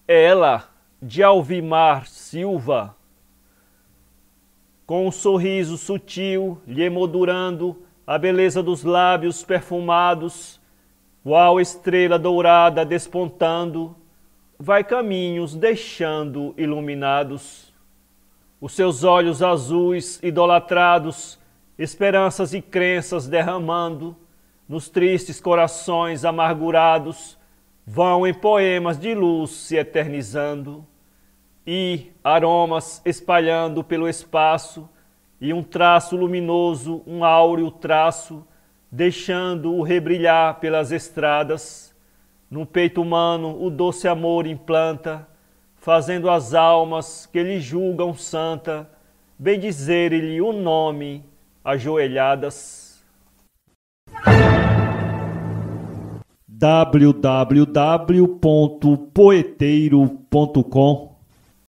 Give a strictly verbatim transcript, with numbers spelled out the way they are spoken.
Ela, de Alvimar Silva, com um sorriso sutil lhe emoldurando a beleza dos lábios perfumados, qual estrela dourada despontando, vai caminhos deixando iluminados. Os seus olhos azuis idolatrados, esperanças e crenças derramando, nos tristes corações amargurados, vão em poemas de luz se eternizando, e aromas espalhando pelo espaço, e um traço luminoso, um áureo traço, deixando-o rebrilhar pelas estradas. No peito humano o doce amor implanta, fazendo as almas que lhe julgam santa, bendizer-lhe o nome ajoelhadas. w w w ponto poeteiro ponto com